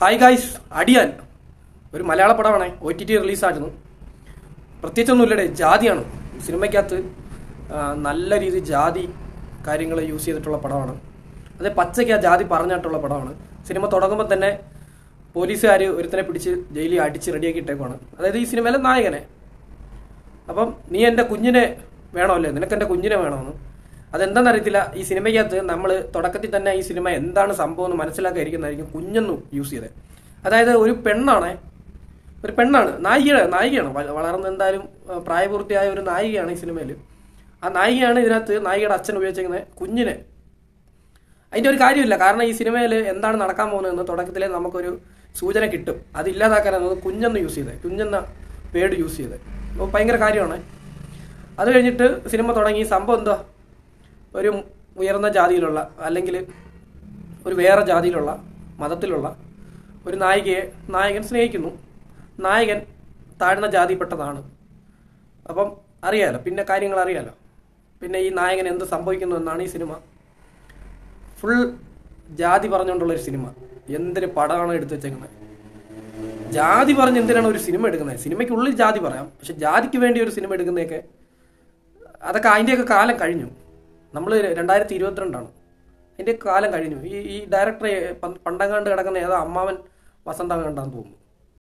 Hi guys, അടിയാൻ ഒരു മലയാള പടമാണ്. OTT റിലീസായിരുന്നു. പ്രത്യേകിച്ചൊന്നുമില്ലടേ, ജാതിയാണ് സിനിമയ്ക്കകത്ത്. നല്ല രീതിയിൽ ജാതി കാര്യങ്ങൾ യൂസ് ചെയ്തിട്ടുള്ള പടമാണ്. അതേ പച്ചയ്ക്ക് ആ ജാതി പറഞ്ഞിട്ടുള്ള പടമാണ്. സിനിമ തുടങ്ങുമ്പോൾ തന്നെ പോലീസുകാർ ഒരുത്തനെ പിടിച്ച് ജയിലിൽ അടിച്ച് റെഡിയാക്കി ഇട്ടേക്കുവാണ്. അതായത് ഈ സിനിമയിലെ നായകനെ. അപ്പം നീ എൻ്റെ കുഞ്ഞിനെ വേണമല്ലേ, നിനക്ക് എൻ്റെ കുഞ്ഞിനെ വേണമെന്ന്. അതെന്താണെന്നറിയത്തില്ല. ഈ സിനിമയ്ക്കകത്ത് നമ്മൾ തുടക്കത്തിൽ തന്നെ ഈ സിനിമ എന്താണ് സംഭവം എന്ന് മനസ്സിലാക്കാതിരിക്കുന്നതായിരിക്കും കുഞ്ഞെന്നും യൂസ് ചെയ്തത്. അതായത് ഒരു പെണ്ണാണ്, നായികയാണ്. വളർന്ന് എന്തായാലും പ്രായപൂർത്തിയായ ഒരു നായികയാണ് ഈ സിനിമയിൽ. ആ നായികയാണ് ഇതിനകത്ത് നായികയുടെ അച്ഛൻ ഉപയോഗിച്ചിരിക്കുന്നത് കുഞ്ഞിനെ. അതിൻ്റെ ഒരു കാര്യമില്ല, കാരണം ഈ സിനിമയിൽ എന്താണ് നടക്കാൻ പോകുന്നതെന്ന് തുടക്കത്തിലേ നമുക്കൊരു സൂചന കിട്ടും. അതില്ലാതാക്കാനാണ് കുഞ്ഞെന്ന് യൂസ് ചെയ്തത്, കുഞ്ഞെന്ന വേർഡ് യൂസ് ചെയ്തത്. അപ്പോൾ ഭയങ്കര കാര്യമാണ്. അത് കഴിഞ്ഞിട്ട് സിനിമ തുടങ്ങി. സംഭവം എന്താ, ഒരു ഉയർന്ന ജാതിയിലുള്ള അല്ലെങ്കിൽ ഒരു വേറെ ജാതിയിലുള്ള മതത്തിലുള്ള ഒരു നായകൻ സ്നേഹിക്കുന്നു. നായകൻ താഴ്ന്ന ജാതിപ്പെട്ടതാണ്. അപ്പം അറിയാലോ, പിന്നെ കാര്യങ്ങൾ അറിയാലോ. പിന്നെ ഈ നായകൻ എന്ത് സംഭവിക്കുന്നു എന്നാണ് ഈ സിനിമ. ഫുൾ ജാതി പറഞ്ഞുകൊണ്ടുള്ളൊരു സിനിമ. എന്തൊരു പടമാണ് എടുത്തു വെച്ചേക്കുന്നത്. ജാതി പറഞ്ഞ് എന്തിനാണ് ഒരു സിനിമ എടുക്കുന്നത്? സിനിമയ്ക്കുള്ളിൽ ജാതി പറയാം, പക്ഷെ ജാതിക്ക് വേണ്ടി ഒരു സിനിമ എടുക്കുന്നതൊക്കെ അതിൻ്റെയൊക്കെ കാലം കഴിഞ്ഞു. നമ്മൾ 2022 അതിൻ്റെ കാലം കഴിഞ്ഞു. ഈ ഡയറക്ടറെ പണ്ടങ്ങാണ്ട് കിടക്കുന്ന ഏതോ അമ്മാവൻ വസന്തം കണ്ടാന്ന് തോന്നുന്നു.